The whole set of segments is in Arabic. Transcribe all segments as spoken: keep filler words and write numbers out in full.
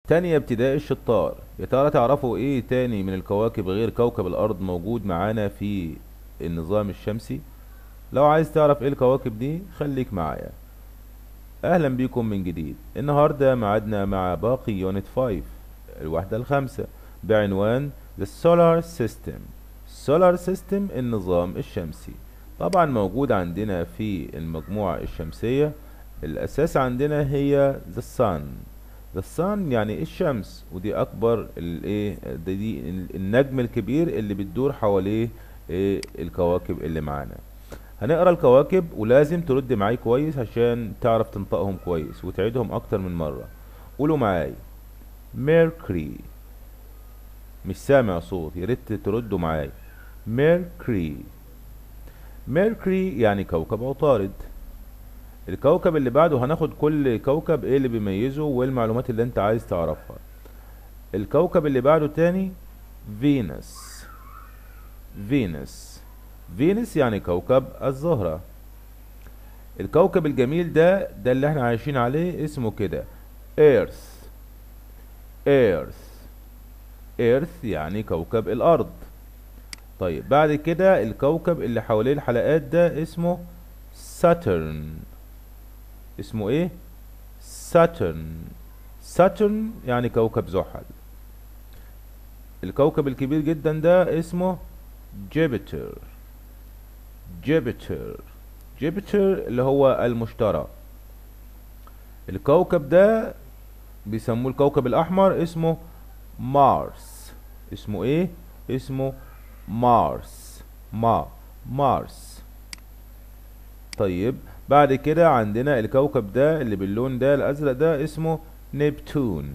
تانية ابتدائي الشطار. يا ترى تعرفوا ايه تاني من الكواكب غير كوكب الارض موجود معانا في النظام الشمسي؟ لو عايز تعرف ايه الكواكب دي خليك معايا. اهلا بيكم من جديد. النهاردة معادنا مع باقي يونت خمسة، الوحدة الخامسة، بعنوان The Solar System. Solar System النظام الشمسي. طبعا موجود عندنا في المجموعة الشمسية. الاساس عندنا هي The Sun. The Sun يعني الشمس، ودي اكبر الايه دي, دي النجم الكبير اللي بتدور حواليه إيه الكواكب اللي معانا. هنقرا الكواكب ولازم ترد معاي كويس عشان تعرف تنطقهم كويس وتعيدهم اكتر من مرة. قولوا معاي: ميركوري. مش سامع صوت، يا ريت تردوا معاي. ميركوري. ميركوري يعني كوكب عطارد. الكوكب اللي بعده هناخد كل كوكب ايه اللي بيميزه وايه المعلومات اللي انت عايز تعرفها. الكوكب اللي بعده تاني فينوس. فينوس. فينوس يعني كوكب الزهرة. الكوكب الجميل ده ده اللي احنا عايشين عليه اسمه كده ايرث. ايرث. ايرث يعني كوكب الارض. طيب بعد كده الكوكب اللي حواليه الحلقات ده اسمه ساترن. اسمه ايه؟ ساترن. ساترن يعني كوكب زحل. الكوكب الكبير جدا ده اسمه جوبيتر. جوبيتر. جوبيتر اللي هو المشتري. الكوكب ده بيسموه الكوكب الاحمر، اسمه مارس. اسمه ايه؟ اسمه مارس. ما مارس. طيب بعد كده عندنا الكوكب ده اللي باللون ده الازرق ده اسمه نبتون.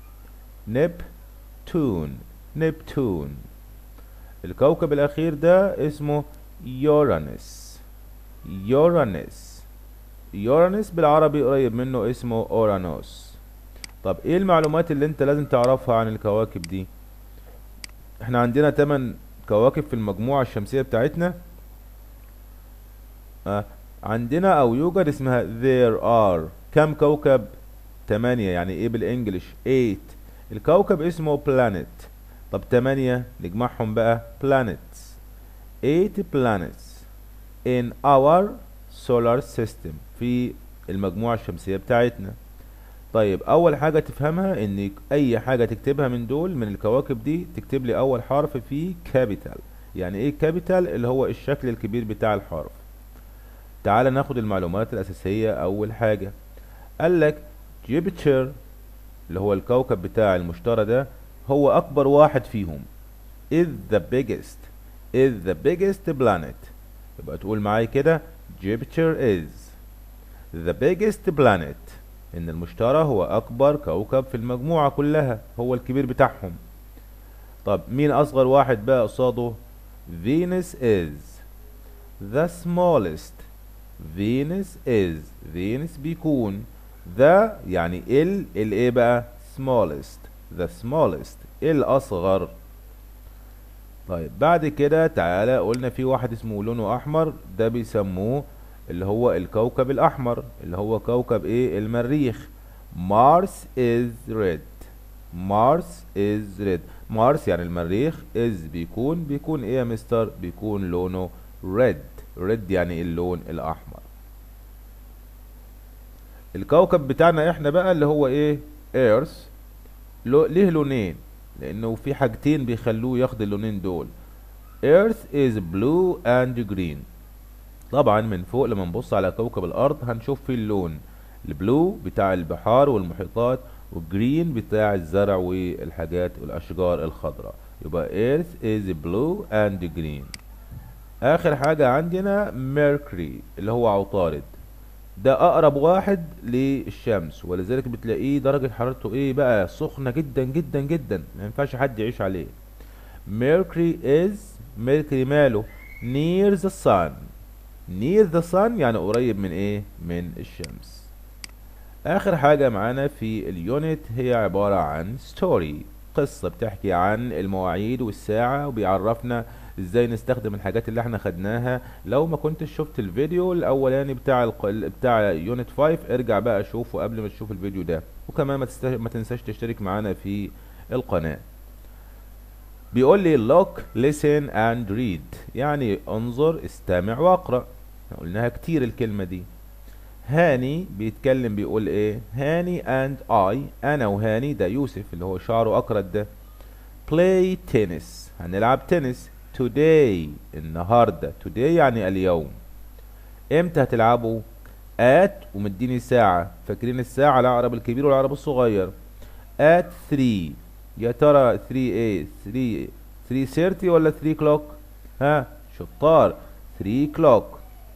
نبتون. نبتون. الكوكب الاخير ده اسمه يورانس. يورانس. يورانس بالعربي قريب منه اسمه اورانوس. طب ايه المعلومات اللي انت لازم تعرفها عن الكواكب دي؟ احنا عندنا تمن كواكب في المجموعة الشمسية بتاعتنا. آه. عندنا او يوجد اسمها there are كم كوكب؟ تمانية. يعني ايه بالانجلش؟ eight. الكوكب اسمه planet. طب تمانية نجمعهم بقى planets. eight planets in our solar system في المجموعة الشمسية بتاعتنا. طيب اول حاجة تفهمها ان اي حاجة تكتبها من دول من الكواكب دي تكتب لي اول حرف فيه كابيتال. يعني ايه كابيتال؟ اللي هو الشكل الكبير بتاع الحرف. تعال ناخد المعلومات الاساسية. اول حاجة قالك جوبيتر اللي هو الكوكب بتاع المشتري ده هو اكبر واحد فيهم. is the biggest. is the biggest planet. يبقى تقول معاي كده Jupiter is the biggest planet. ان المشتري هو اكبر كوكب في المجموعة كلها، هو الكبير بتاعهم. طب مين اصغر واحد بقى قصاده؟ Venus is the smallest. Venus is. Venus بيكون the يعني ال ال ايه بقى؟ smallest. the smallest الاصغر. طيب بعد كده تعالى قلنا في واحد اسمه لونه احمر، ده بيسموه اللي هو الكوكب الاحمر اللي هو كوكب ايه؟ المريخ. مارس is red. مارس is red. مارس يعني المريخ. is بيكون بيكون ايه يا مستر؟ بيكون لونه red. red يعني اللون الاحمر. الكوكب بتاعنا احنا بقى اللي هو ايه؟ ايرث. ليه لونين؟ لانه في حاجتين بيخلوه ياخد اللونين دول. Earth is blue and green. طبعا من فوق لما نبص على كوكب الارض هنشوف فيه اللون البلو بتاع البحار والمحيطات، والجرين بتاع الزرع والحاجات والاشجار الخضراء. يبقى Earth is blue and green. اخر حاجة عندنا Mercury اللي هو عطارد. ده اقرب واحد للشمس، ولذلك بتلاقيه درجة حرارته ايه بقى؟ سخنة جدا جدا جدا، ما ينفعش حد يعيش عليه. Mercury is. Mercury ماله؟ near the sun. near the sun يعني قريب من ايه؟ من الشمس. اخر حاجة معانا في اليونت هي عبارة عن story. قصة بتحكي عن المواعيد والساعة وبيعرفنا ازاي نستخدم الحاجات اللي احنا خدناها. لو ما كنتش شفت الفيديو الاولاني بتاع الق... بتاع يونت خمسة، ارجع بقى شوفه قبل ما تشوف الفيديو ده. وكمان ما, تست... ما تنساش تشترك معانا في القناة. بيقول لي look listen and read، يعني انظر استمع واقرأ. قلناها كتير الكلمة دي. هاني بيتكلم بيقول ايه؟ هاني and I، انا وهاني، ده يوسف اللي هو شعره اكرت ده، play tennis، هنلعب تنس. today، النهاردة. today يعني اليوم. امتى هتلعبوا؟ at، ومديني ساعة، فاكرين الساعة العقرب الكبير والعقرب الصغير. at three، يا ترى three ايه؟ three three thirty ولا three o'clock؟ ها شطار، three o'clock.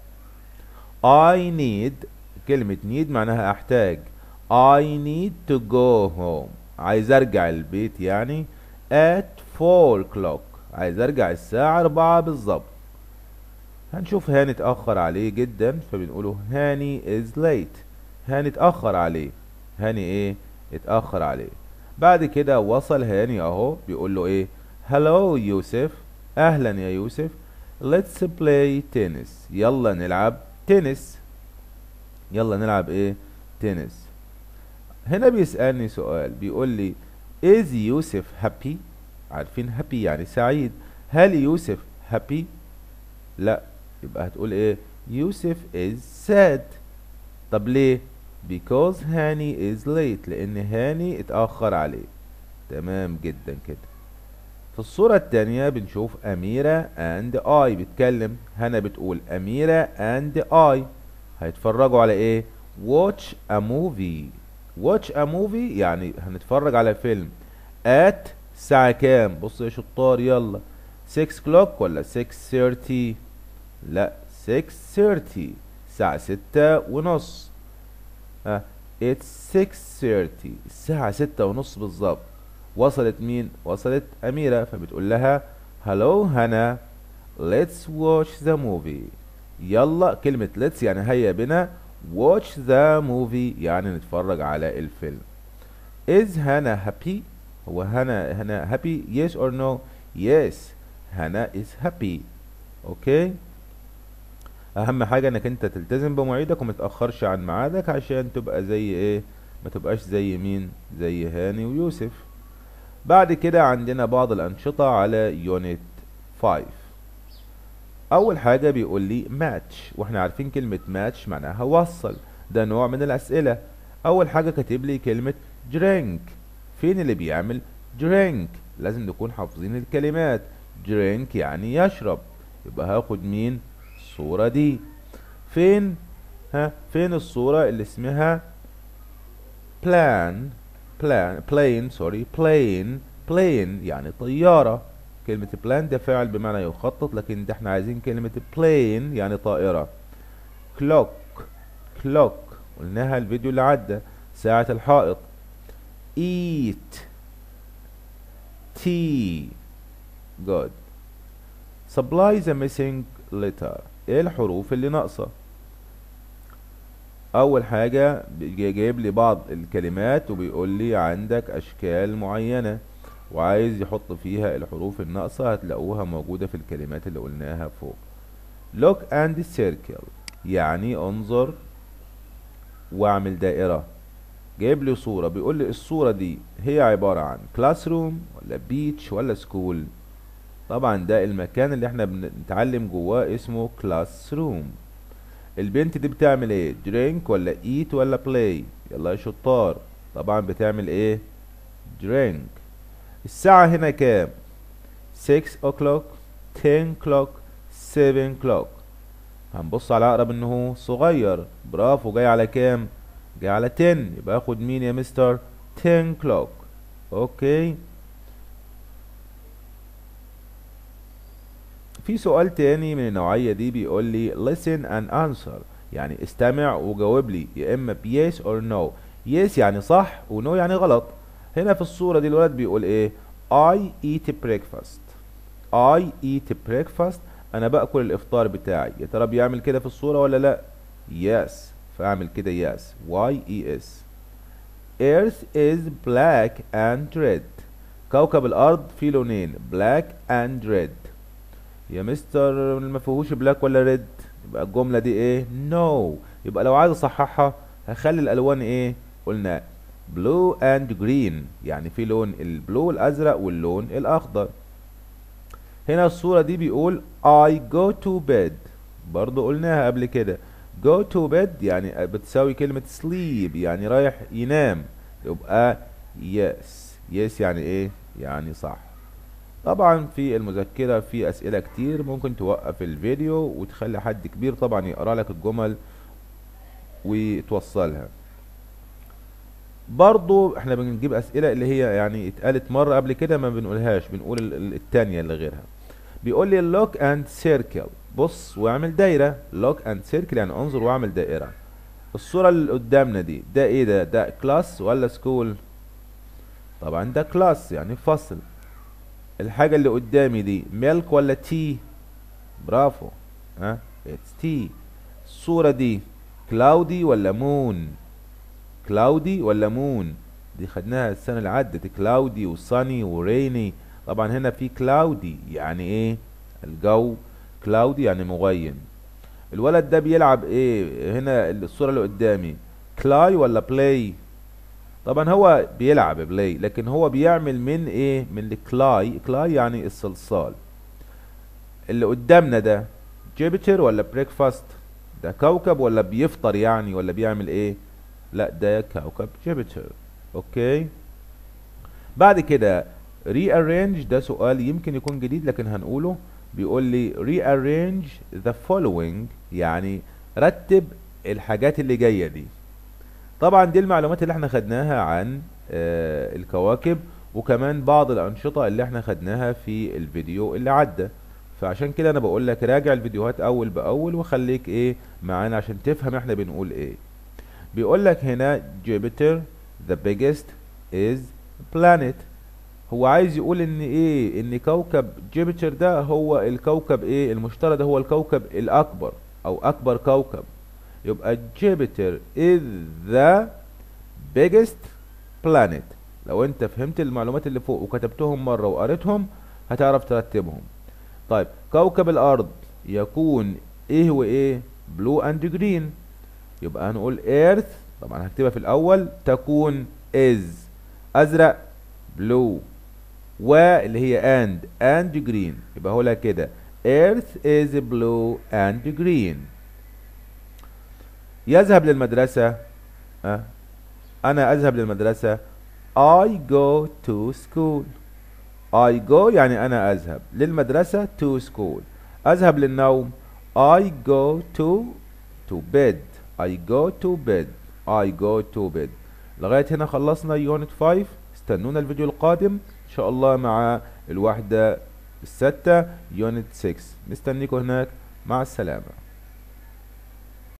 I need، كلمة need معناها احتاج. I need to go home، عايز ارجع البيت يعني. at four o'clock، عايز ارجع الساعة اربعة بالظبط. هنشوف هاني اتأخر عليه جدا، فبنقوله هاني is late، هاني اتأخر عليه. هاني ايه؟ اتأخر عليه. بعد كده وصل هاني اهو، بيقول له ايه؟ hello يوسف، اهلا يا يوسف. let's play tennis، يلا نلعب تنس. يلا نلعب ايه؟ تنس. هنا بيسألني سؤال، بيقول لي is يوسف happy؟ عارفين happy يعني سعيد. هل يوسف happy؟ لا، يبقى هتقول ايه؟ يوسف is sad. طب ليه؟ because هاني is late، لان هاني اتأخر عليه. تمام جدا كده. في الصورة التانية بنشوف أميرة and I بتكلم. هنا بتقول أميرة and I هيتفرجوا على ايه؟ watch a movie. watch a movie يعني هنتفرج على فيلم. at الساعة كام؟ بص يا شطار يلا، six o'clock ولا six thirty؟ لا six thirty، الساعة ستة ونص. ها it's six thirty، الساعة ستة ونص بالظبط. وصلت مين؟ وصلت أميرة، فبتقول لها hello هنا، let's watch the movie. يلا، كلمة let's يعني هيا بنا، watch the movie يعني نتفرج على الفيلم. is هنا happy؟ هو هنا هنا happy yes or no؟ yes، هنا is happy. اوكي، اهم حاجة انك انت تلتزم بمواعيدك ومتأخرش عن ميعادك، عشان تبقى زي ايه؟ ما تبقاش زي مين؟ زي هاني ويوسف. بعد كده عندنا بعض الأنشطة على يونت خمسة. أول حاجة بيقول لي ماتش، واحنا عارفين كلمة ماتش معناها وصل، ده نوع من الأسئلة. أول حاجة كاتب لي كلمة drink. فين اللي بيعمل drink؟ لازم نكون حافظين الكلمات. drink يعني يشرب، يبقى هاخد مين؟ الصورة دي. فين؟ ها فين الصورة اللي اسمها plan؟ plan plane سوري plane plane يعني طيارة. كلمة plan ده فاعل بمعنى يخطط، لكن ده احنا عايزين كلمة plane يعني طائرة. clock clock قلناها الفيديو اللي عدى، ساعة الحائط. eat tea good. supply the missing letter، ايه الحروف اللي ناقصة؟ اول حاجة جايب لي بعض الكلمات وبيقول لي عندك اشكال معينة وعايز يحط فيها الحروف الناقصة، هتلاقوها موجودة في الكلمات اللي قلناها فوق. look and circle يعني انظر واعمل دائرة. جايب لي صورة، بيقول لي الصورة دي هي عبارة عن classroom ولا beach ولا school؟ طبعا ده المكان اللي احنا بنتعلم جواه اسمه classroom. البنت دي بتعمل ايه؟ drink ولا eat ولا play؟ يلا يا شطار، طبعا بتعمل ايه؟ drink. الساعة هنا كام؟ six o'clock ten o'clock seven o'clock. هنبص على اقرب انه هو صغير، برافو، جاي على كام؟ جاي على ten، يبقى اخد مين يا مستر؟ ten o'clock. اوكي، في سؤال تاني من النوعية دي بيقول لي listen and answer يعني استمع وجاوب لي، يا اما yes or no. yes يعني صح و no يعني غلط. هنا في الصورة دي الولد بيقول ايه؟ I eat breakfast. I eat breakfast، انا باكل الافطار بتاعي. يا ترى بيعمل كده في الصورة ولا لا؟ yes، فاعمل كده yes y e s. earth is black and red، كوكب الارض فيه لونين black and red. يا مستر ما فيهوش بلاك ولا ريد، يبقى الجملة دي ايه؟ نو. no. يبقى لو عايز اصححها هخلي الالوان ايه؟ قلنا blue and green، يعني في لون البلو الازرق واللون الاخضر. هنا الصورة دي بيقول I go to bed، برضو قلناها قبل كده. go to bed يعني بتساوي كلمة sleep، يعني رايح ينام، يبقى yes. yes يعني ايه؟ يعني صح. طبعا في المذكرة في اسئلة كتير، ممكن توقف الفيديو وتخلي حد كبير طبعا يقرأ لك الجمل وتوصلها. برضو احنا بنجيب اسئلة اللي هي يعني اتقالت مرة قبل كده ما بنقولهاش، بنقول ال- التانية اللي غيرها. بيقول لي look and circle، بص واعمل دايرة. look and circle يعني انظر واعمل دائرة. الصورة اللي قدامنا دي ده ايه؟ ده ده كلاس ولا سكول؟ طبعا ده كلاس يعني فصل. الحاجة اللي قدامي دي ميلك ولا تي؟ برافو، ها اتس تي. الصورة دي كلاودي ولا مون؟ كلاودي ولا مون؟ دي خدناها السنة اللي عدت، كلاودي وصاني وريني. طبعا هنا في كلاودي يعني ايه؟ الجو. كلاودي يعني مغيم. الولد ده بيلعب ايه؟ هنا الصورة اللي قدامي كلاي ولا بلاي؟ طبعا هو بيلعب بلاي، لكن هو بيعمل من ايه؟ من الكلاي. كلاي يعني الصلصال. اللي قدامنا ده جيبيتر ولا بريكفاست؟ ده كوكب ولا بيفطر يعني ولا بيعمل ايه؟ لا ده كوكب جيبيتر. اوكي. بعد كده rearrange، ده سؤال يمكن يكون جديد لكن هنقوله. بيقول لي rearrange the following، يعني رتب الحاجات اللي جاية دي. طبعا دي المعلومات اللي احنا خدناها عن آه الكواكب، وكمان بعض الأنشطة اللي احنا خدناها في الفيديو اللي عدى. فعشان كده انا بقول لك راجع الفيديوهات اول باول وخليك ايه معانا عشان تفهم احنا بنقول ايه. بيقول لك هنا Jupiter the biggest is planet. هو عايز يقول ان ايه؟ ان كوكب جوبيتر ده هو الكوكب ايه؟ المشتري ده هو الكوكب الاكبر او اكبر كوكب. يبقى جوبيتر is the biggest planet. لو انت فهمت المعلومات اللي فوق وكتبتهم مرة وقريتهم هتعرف ترتبهم. طيب كوكب الارض يكون ايه وايه؟ blue and green. يبقى هنقول earth، طبعا هكتبها في الاول، تكون is ازرق blue، واللي هي and and green. يبقى هقولها كده earth is blue and green. يذهب للمدرسة، أه؟ انا اذهب للمدرسة I go to school. I go يعني انا اذهب للمدرسة to school. اذهب للنوم I go to to bed. I go to bed. I go to bed. لغاية هنا خلصنا يونت خمسة. استنونا الفيديو القادم ان شاء الله مع الوحدة الستة يونت ستة. مستنيكم هناك. مع السلامة.